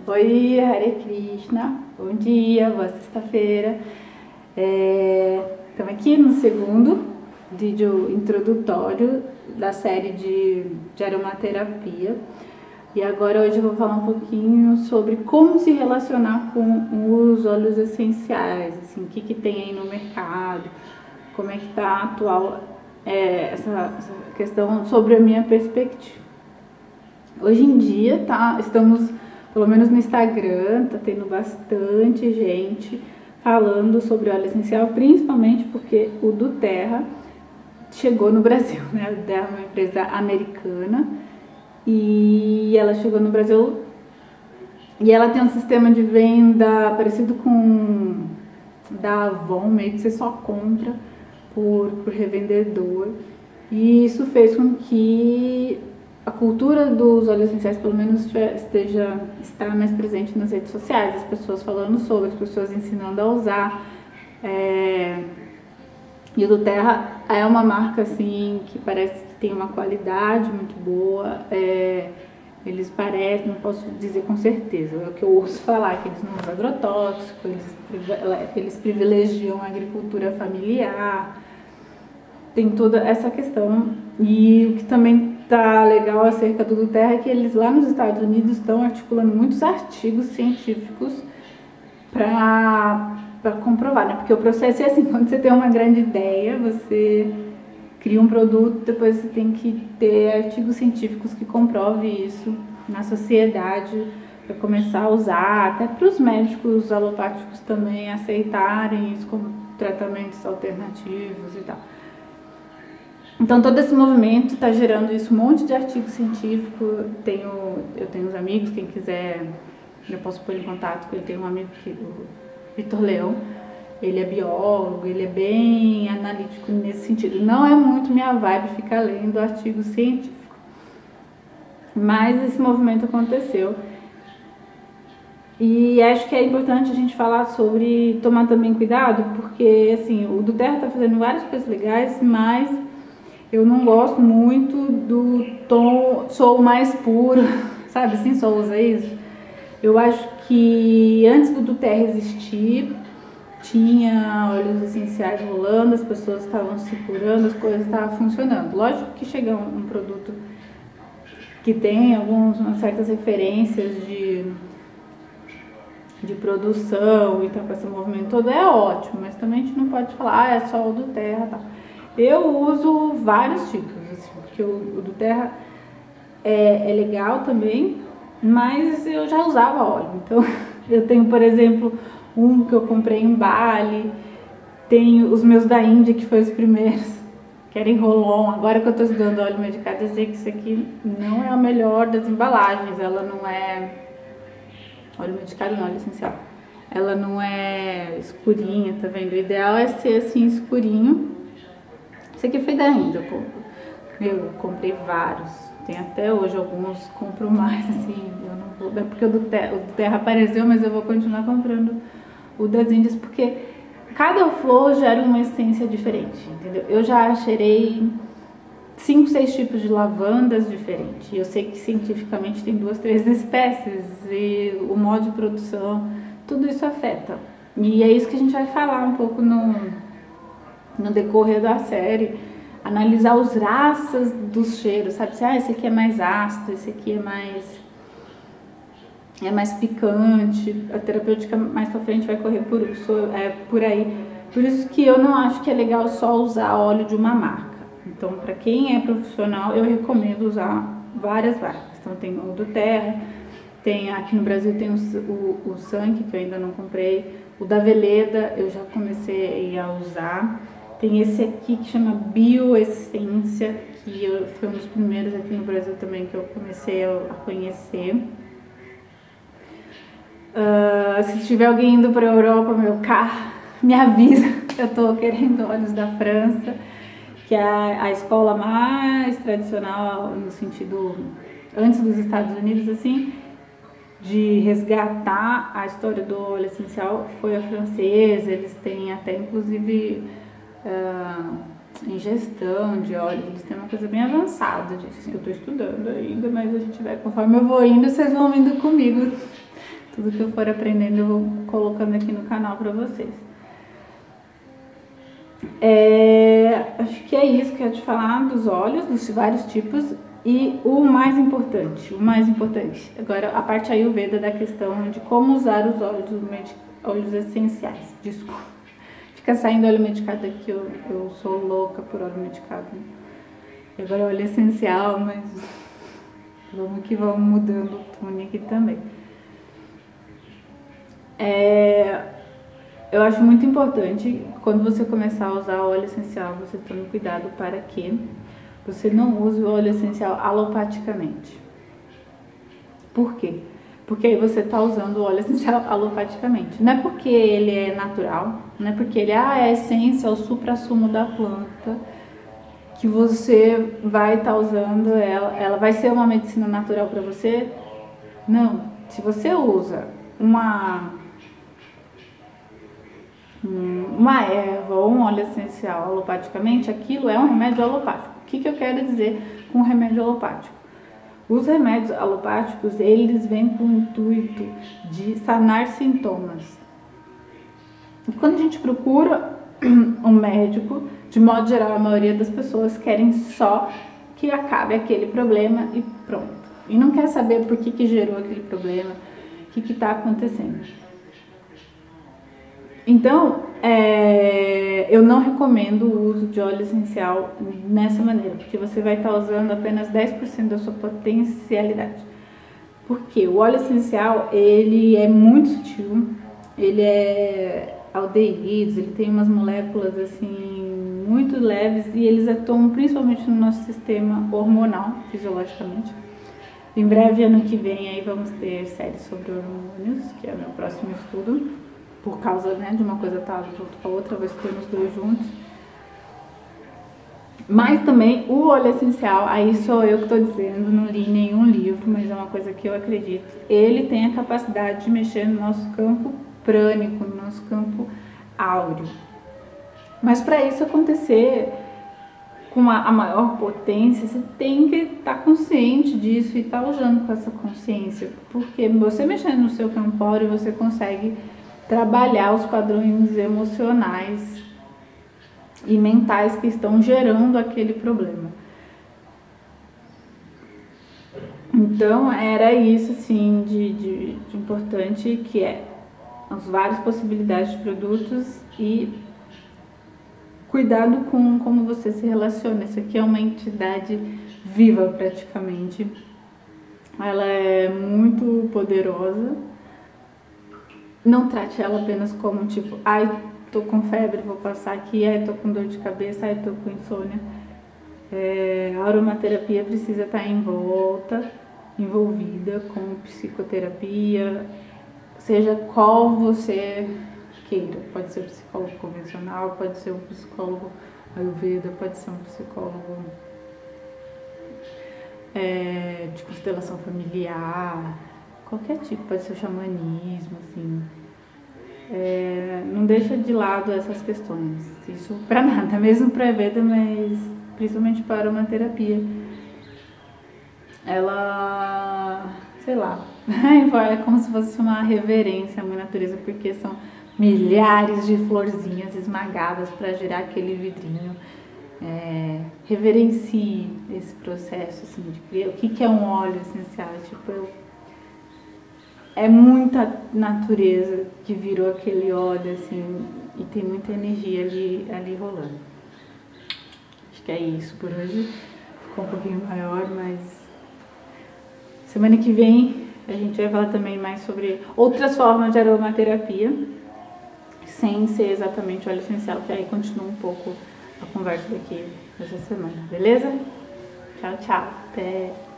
Oi, Hare Krishna, bom dia, boa sexta-feira. Estamos aqui no segundo vídeo introdutório da série de aromaterapia. E agora hoje eu vou falar um pouquinho sobre como se relacionar com os óleos essenciais, assim, o que tem aí no mercado, como é que está atual essa questão sobre a minha perspectiva. Hoje em dia estamos, pelo menos no Instagram, tá tendo bastante gente falando sobre óleo essencial, principalmente porque o doTERRA chegou no Brasil, né? O doTERRA é uma empresa americana e ela chegou no Brasil e ela tem um sistema de venda parecido com da Avon, meio que você só compra por revendedor, e isso fez com que a cultura dos óleos essenciais, pelo menos, está mais presente nas redes sociais, as pessoas falando sobre, as pessoas ensinando a usar. E o doTERRA é uma marca assim que parece que tem uma qualidade muito boa. Eles parecem, não posso dizer com certeza, é o que eu ouço falar, que eles não usam agrotóxico, eles privilegiam a agricultura familiar, tem toda essa questão. E o que também tá legal acerca do doTERRA é que eles lá nos Estados Unidos estão articulando muitos artigos científicos para comprovar, né? Porque o processo é assim, quando você tem uma grande ideia, você cria um produto, depois você tem que ter artigos científicos que comprovem isso na sociedade para começar a usar, até para os médicos alopáticos também aceitarem isso como tratamentos alternativos e tal. Então todo esse movimento está gerando isso, um monte de artigo científico. Eu tenho uns amigos, quem quiser eu posso pôr em contato com ele. Tem um amigo, o Vitor Leão, ele é biólogo, ele é bem analítico nesse sentido. Não é muito minha vibe ficar lendo artigo científico, mas esse movimento aconteceu. E acho que é importante a gente falar sobre tomar também cuidado, porque assim, o doTERRA está fazendo várias coisas legais, mas eu não gosto muito do tom, sou mais puro, sabe assim, só usa isso. Eu acho que antes do doTERRA existir, tinha óleos essenciais rolando, as pessoas estavam se curando, as coisas estavam funcionando. Lógico que chega um produto que tem umas certas referências de produção, então com esse movimento todo é ótimo, mas também a gente não pode falar, é só o doTERRA, tá? Eu uso vários tipos, assim, porque o doTERRA é legal também, mas eu já usava óleo. Então eu tenho, por exemplo, um que eu comprei em Bali, tenho os meus da Índia, que foi os primeiros, que era em roll-on. Agora que eu estou estudando óleo medicado, eu sei que isso aqui não é a melhor das embalagens, ela não é óleo medicado, não, óleo essencial. Ela não é escurinha, tá vendo? O ideal é ser assim, escurinho. Esse aqui foi da Índia, eu comprei vários, tem até hoje alguns, compro mais, assim, eu não vou, é porque o doTERRA apareceu, mas eu vou continuar comprando o das Índias, porque cada flor gera uma essência diferente, entendeu? Eu já cheirei 5, 6 tipos de lavandas diferentes, e eu sei que cientificamente tem 2, 3 espécies, e o modo de produção, tudo isso afeta. E é isso que a gente vai falar um pouco no decorrer da série, analisar os raças dos cheiros, sabe? Esse aqui é mais ácido, esse aqui é mais picante. A terapêutica mais pra frente vai correr por aí. Por isso que eu não acho que é legal só usar óleo de uma marca. Então, para quem é profissional, eu recomendo usar várias marcas. Então, tem o doTERRA, aqui no Brasil tem o Sank, que eu ainda não comprei, o da Veleda eu já comecei a usar. Tem esse aqui que chama Bioessência, que foi um dos primeiros aqui no Brasil também que eu comecei a conhecer. Se tiver alguém indo para a Europa, meu carro, me avisa. Eu tô querendo óleos da França, que é a escola mais tradicional no sentido antes dos Estados Unidos, assim, de resgatar a história do óleo essencial, foi a francesa. Eles têm até inclusive ingestão de óleo, eles têm uma coisa bem avançada disso. Eu estou estudando ainda, mas a gente vai, conforme eu vou indo, vocês vão indo comigo Tudo que eu for aprendendo eu vou colocando aqui no canal pra vocês. Acho que é isso que eu ia te falar dos óleos, dos vários tipos. E o mais importante, agora a parte Ayurveda da questão de como usar os óleos essenciais. Desculpa, fica saindo óleo medicado aqui, eu sou louca por óleo medicado. Agora é óleo essencial, mas vamos que vamos mudando o tune aqui também. Eu acho muito importante, quando você começar a usar óleo essencial, você tome cuidado para que você não use o óleo essencial alopaticamente. Por quê? Porque aí você está usando o óleo essencial alopaticamente. Não é porque ele é natural, não é porque ele é a essência, é o suprassumo da planta, que você vai estar usando ela vai ser uma medicina natural para você? Não. Se você usa uma erva ou um óleo essencial alopaticamente, aquilo é um remédio alopático. O que eu quero dizer com remédio alopático? Os remédios alopáticos, eles vêm com o intuito de sanar sintomas. E quando a gente procura um médico, de modo geral, a maioria das pessoas querem só que acabe aquele problema e pronto. E não quer saber por que gerou aquele problema, o que está acontecendo. Então, eu não recomendo o uso de óleo essencial nessa maneira, porque você vai estar usando apenas 10% da sua potencialidade. Porque o óleo essencial, ele é muito sutil, ele é aldeídos, ele tem umas moléculas assim muito leves e eles atuam principalmente no nosso sistema hormonal, fisiologicamente. Em breve, ano que vem, aí vamos ter série sobre hormônios, que é o meu próximo estudo. Por causa, né, de uma coisa estar junto com a outra, vou expor os dois juntos. Mas também o óleo essencial, aí sou eu que estou dizendo, não li nenhum livro, mas é uma coisa que eu acredito. Ele tem a capacidade de mexer no nosso campo prânico, no nosso campo áureo. Mas para isso acontecer com a maior potência, você tem que estar consciente disso e estar usando com essa consciência. Porque você mexendo no seu campo áureo, você consegue trabalhar os padrões emocionais e mentais que estão gerando aquele problema. Então, era isso, assim, de importante, que é as várias possibilidades de produtos e cuidado com como você se relaciona. Isso aqui é uma entidade viva, praticamente. Ela é muito poderosa. Não trate ela apenas como tipo, ai, tô com febre, vou passar aqui, ai, tô com dor de cabeça, ai, tô com insônia. A aromaterapia precisa estar envolvida com psicoterapia, seja qual você queira. Pode ser um psicólogo convencional, pode ser um psicólogo Ayurveda, pode ser um psicólogo de constelação familiar, qualquer tipo, pode ser o xamanismo, assim. Não deixa de lado essas questões, isso para nada, mesmo para Ayurveda, mas principalmente para a aromaterapia. Ela, sei lá, é como se fosse uma reverência à mãe natureza, porque são milhares de florzinhas esmagadas para gerar aquele vidrinho. Reverencie esse processo, assim, de criar. O que é um óleo essencial? É muita natureza que virou aquele óleo, assim, e tem muita energia ali rolando. Acho que é isso por hoje. Ficou um pouquinho maior, mas semana que vem a gente vai falar também mais sobre outras formas de aromaterapia, sem ser exatamente óleo essencial, que aí continua um pouco a conversa daqui dessa semana, beleza? Tchau, tchau. Até!